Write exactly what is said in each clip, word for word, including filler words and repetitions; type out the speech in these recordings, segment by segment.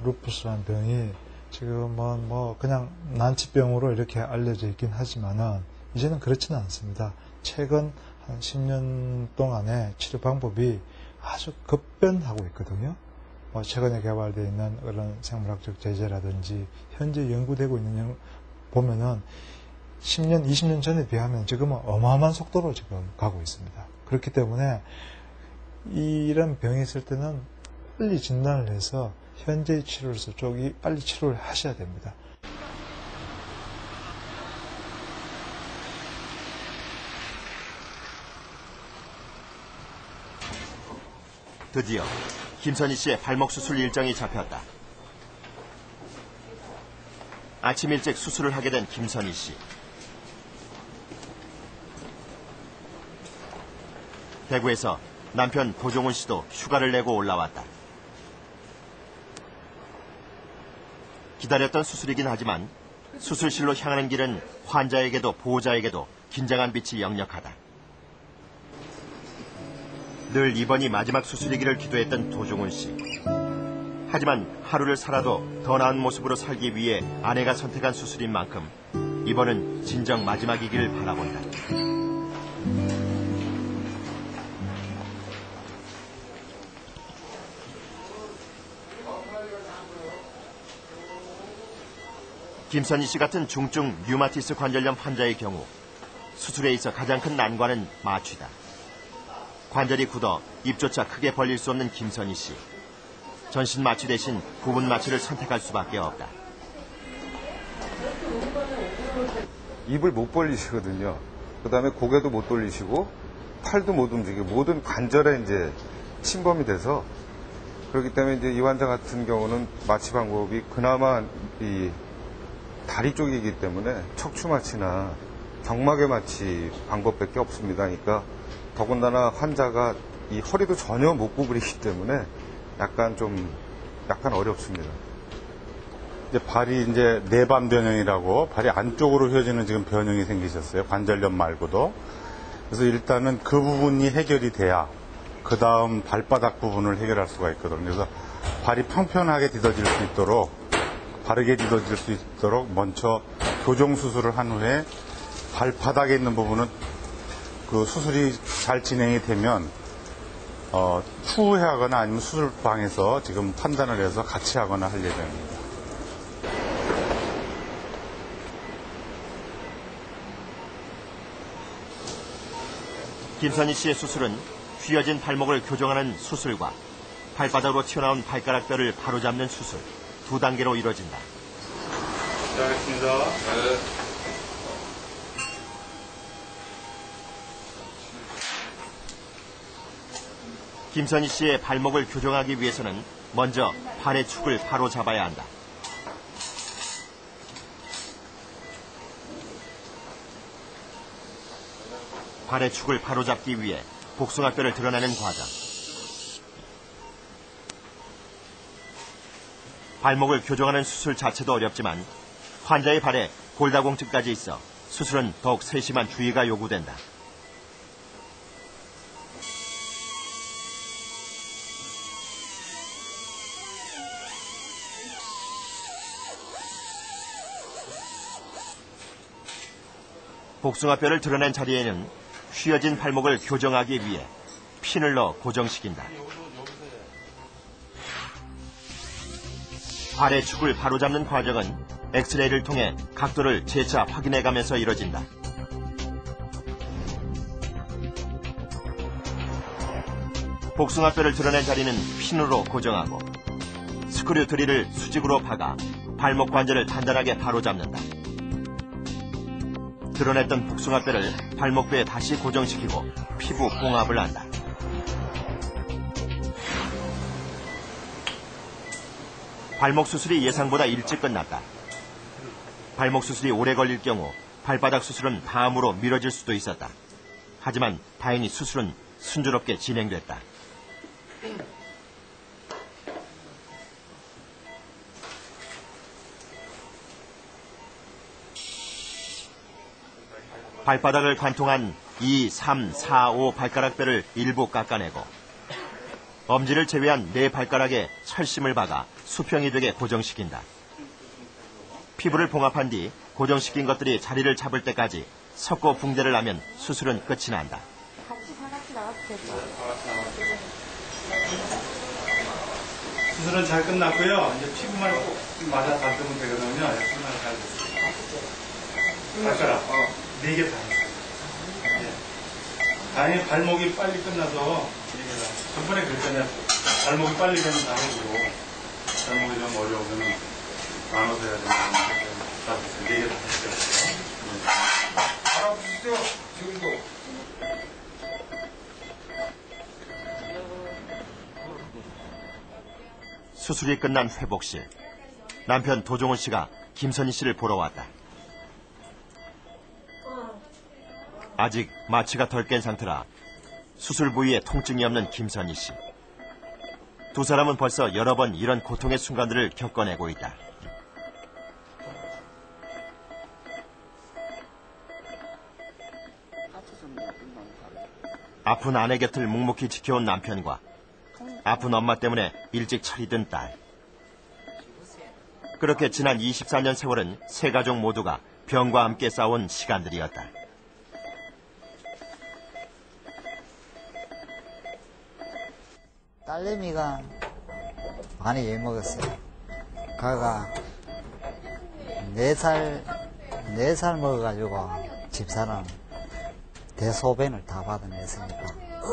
루푸스라는 병이 지금은 뭐 그냥 난치병으로 이렇게 알려져 있긴 하지만은 이제는 그렇지는 않습니다. 최근 한 십 년 동안의 치료 방법이 아주 급변하고 있거든요. 뭐 최근에 개발되어 있는 그런 생물학적 제재라든지 현재 연구되고 있는 연, 보면은 십 년, 이십 년 전에 비하면 지금은 어마어마한 속도로 지금 가고 있습니다. 그렇기 때문에 이런 병이 있을 때는 빨리 진단을 해서 현재의 치료로서 쪽이 빨리 치료를 하셔야 됩니다. 드디어 김선희 씨의 발목 수술 일정이 잡혔다. 아침 일찍 수술을 하게 된 김선희 씨. 대구에서 남편 도종훈 씨도 휴가를 내고 올라왔다. 기다렸던 수술이긴 하지만 수술실로 향하는 길은 환자에게도 보호자에게도 긴장한 빛이 역력하다. 늘 이번이 마지막 수술이기를 기도했던 도종훈 씨. 하지만 하루를 살아도 더 나은 모습으로 살기 위해 아내가 선택한 수술인 만큼 이번은 진정 마지막이기를 바라본다. 김선희 씨 같은 중증 류마티스 관절염 환자의 경우 수술에 있어 가장 큰 난관은 마취다. 관절이 굳어 입조차 크게 벌릴 수 없는 김선희 씨. 전신 마취 대신 부분 마취를 선택할 수밖에 없다. 입을 못 벌리시거든요. 그 다음에 고개도 못 돌리시고 팔도 못 움직이고 모든 관절에 이제 침범이 돼서 그렇기 때문에 이제 이 환자 같은 경우는 마취 방법이 그나마 이 다리 쪽이기 때문에 척추 마취나 경막의 마취 방법밖에 없습니다. 그러니까 더군다나 환자가 이 허리도 전혀 못 구부리기 때문에 약간 좀 약간 어렵습니다. 이제 발이 이제 내반 변형이라고 발이 안쪽으로 휘어지는 지금 변형이 생기셨어요. 관절염 말고도. 그래서 일단은 그 부분이 해결이 돼야 그 다음 발바닥 부분을 해결할 수가 있거든요. 그래서 발이 평평하게 디뎌질 수 있도록 바르게 디뎌질 수 있도록 먼저 교정 수술을 한 후에 발바닥에 있는 부분은 그 수술이 잘 진행이 되면 어, 추후에 하거나 아니면 수술방에서 지금 판단을 해서 같이 하거나 할 예정입니다. 김선희 씨의 수술은 휘어진 발목을 교정하는 수술과 발바닥으로 튀어나온 발가락뼈를 바로잡는 수술 두 단계로 이루어진다. 시작하겠습니다. 네. 김선희 씨의 발목을 교정하기 위해서는 먼저 발의 축을 바로 잡아야 한다. 발의 축을 바로 잡기 위해 복숭아뼈를 드러내는 과정. 발목을 교정하는 수술 자체도 어렵지만 환자의 발에 골다공증까지 있어 수술은 더욱 세심한 주의가 요구된다. 복숭아뼈를 드러낸 자리에는 휘어진 발목을 교정하기 위해 핀을 넣어 고정시킨다. 발의 축을 바로잡는 과정은 엑스레이를 통해 각도를 재차 확인해가면서 이뤄진다. 복숭아뼈를 드러낸 자리는 핀으로 고정하고 스크류 드릴을 수직으로 박아 발목 관절을 단단하게 바로잡는다. 드러냈던 복숭아뼈를 발목뼈에 다시 고정시키고 피부 봉합을 한다. 발목 수술이 예상보다 일찍 끝났다. 발목 수술이 오래 걸릴 경우 발바닥 수술은 다음으로 미뤄질 수도 있었다. 하지만 다행히 수술은 순조롭게 진행됐다. 발바닥을 관통한 이, 삼, 사, 오 발가락뼈를 일부 깎아내고 엄지를 제외한 네 발가락에 철심을 박아 수평이 되게 고정시킨다. 피부를 봉합한 뒤 고정시킨 것들이 자리를 잡을 때까지 섞고 붕대를 하면 수술은 끝이 난다. 같이 다 같이 나가도 되죠? 수술은 잘 끝났고요. 이제 피부만 꼭 맞아 닿으면 되거든요. 정말 잘 됐습니다. 발가락 네 개 다 했어요. 네. 다행히 발목이 빨리 끝나서 네 개 다. 전번에 그랬잖아요. 발목이 빨리 되면 다 해주고 발목이 좀 어려우면 나눠서 해야 된다는 다 됐어요. 네 개 다 했어요. 알아보시죠. 지금도. 수술이 끝난 회복실. 남편 도종훈 씨가 김선희 씨를 보러 왔다. 아직 마취가 덜 깬 상태라 수술 부위에 통증이 없는 김선희 씨. 두 사람은 벌써 여러 번 이런 고통의 순간들을 겪어내고 있다. 아픈 아내 곁을 묵묵히 지켜온 남편과 아픈 엄마 때문에 일찍 철이 든 딸. 그렇게 지난 이십사 년 세월은 세 가족 모두가 병과 함께 싸운 시간들이었다. 딸내미가 많이 애먹었어요. 가가 네 살, 네 살 먹어가지고 집사람 대소변을 다 받아냈으니까.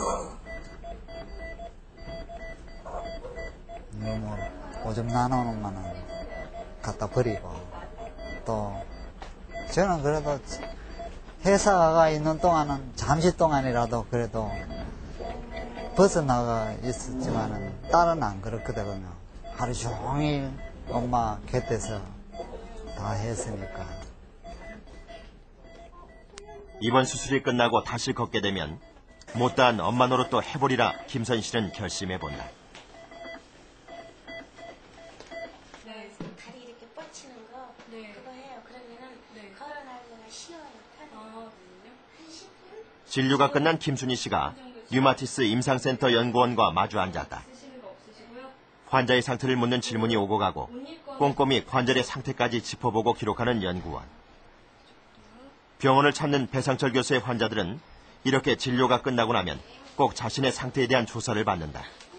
뭐, 오줌 나누는 거는 갖다 버리고, 또, 저는 그래도 회사가 있는 동안은 잠시 동안이라도 그래도 벗어나가 있었지만은 딸은 안 그렇거든요. 하루 종일 엄마 곁에서 다 했으니까. 이번 수술이 끝나고 다시 걷게 되면 못다한 엄마 노릇도 해보리라 김선 씨는 결심해본다. 네. 다리 이렇게 뻗치는 거 네. 그거 해요. 그러면은 네. 걸어나가기가 쉬워요. 편해요. 한 십 분? 진료가 끝난 김순희 씨가 류마티스 임상센터 연구원과 마주 앉았다. 환자의 상태를 묻는 질문이 오고 가고 꼼꼼히 관절의 상태까지 짚어보고 기록하는 연구원. 병원을 찾는 배상철 교수의 환자들은 이렇게 진료가 끝나고 나면 꼭 자신의 상태에 대한 조사를 받는다.